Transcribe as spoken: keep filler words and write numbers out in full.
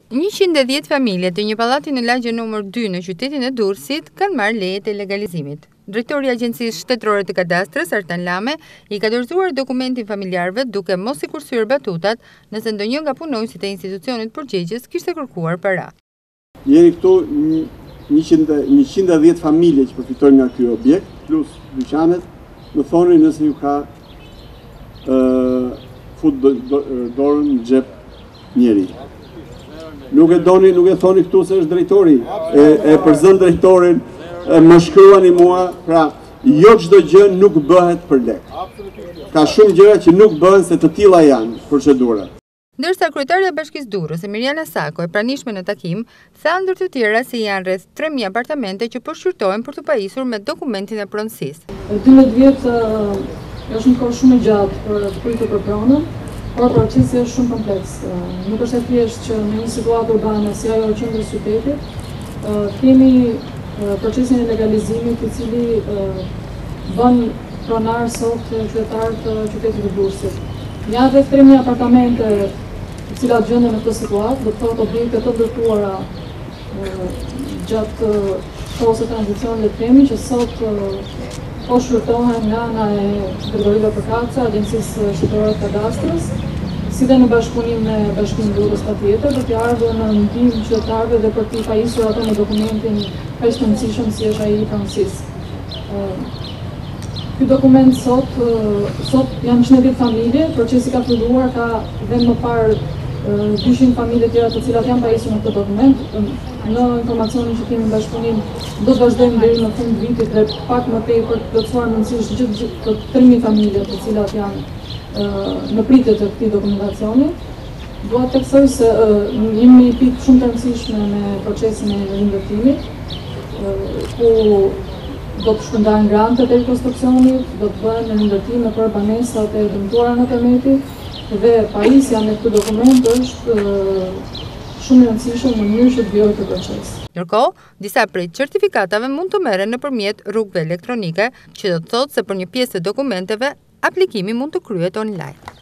njëqind e dhjetë familje të një pallati në lagje numër dy në qytetin e Durrësit kanë marrë lejet e legalizimit. Drejtori i Agjencisë Shtetërore të Kadastrës, Artan Lame, i ka dorëzuar dokumentin familjarëve duke mos i kursyer batutat nëse ndonjë nga punonjësit e institucionit përgjegjës kishte kërkuar para. Jeni këtu njëqind e dhjetë familje që përfitojnë nga ky objekt, plus dyqanet, më thoni nëse ju ka uh, fut dorën në xhep njeri. Nuk e doni, nuk e thoni këtu se është drejtori, e, e përzën drejtorin, e më shkruani mua, pra jo çdo gjë nuk bëhet për lek. Ka shumë gjëra që nuk bëhen se të tilla janë procedurat. Ndërsa kryetaria e Bashkisë Durrës, Emiliana Sako, e pranishme në takim, tha ndër të tjera se janë rreth tre mijë apartamente që po shqyrtohen për të pajisur me dokumentin e pronësisë. dymbëdhjetë vjet është një kohë shumë e gjatë për të pritur për pronën, por procesi është shumë kompleks. Nuk është e thjeshtë që në një situatë urbane si ajo e qendrës së qytetit, kemi procesin e legalizimit i cili bën pronar sot qytetarët të qytetit të Durrësit. Janë rreth tre mijë apartamente të cilat gjenden në këtë situatë, do të thotë objekte të ndërtuara gjatë kohës së tranzicionit le të themi që sot po shqyrtohen nga ana e Gregoriva Përkaca, Agjencisë Shtetërore të Kadastrës, si dhe në bashkëpunim me Bashkimin Durrës patjetër, do t'i ardhur në ndihmë qytetarëve dhe për t'i pajisur ato me dokumentin kaq të rëndësishëm si është ai i pronësisë. Ky dokument sot, sot janë njëqind e dhjetë familje, procesi ka filluar, ka dhe më parë dyqind familje tjera të cilat janë pajisur në këtë dokument. Në informacionin që kemi në bashkëpunim do të vazhdojmë deri në fund vitit dhe pak më tepër të plotësuar nëntësisht gjithë të tre mijë familje të cilat janë në pritje të këtij dokumentacioni. Dua të theksoj se jemi një pikë shumë të rëndësishme me procesin e rindërtimit, ku do të shpërndahen grantet e rekonstruksionit, do të bëhen rindërtime për banesat e dëmtuara në tërmeti dhe pajisja me këtë dokument është shumë e rëndësishme në mënyrë që të vijojë këtë proces. Ndërkohë, disa prej certifikatave mund të merren nëpërmjet rrugëve elektronike, që do të thotë se për një pjesë të dokumenteve aplikimi mund të kryhet online.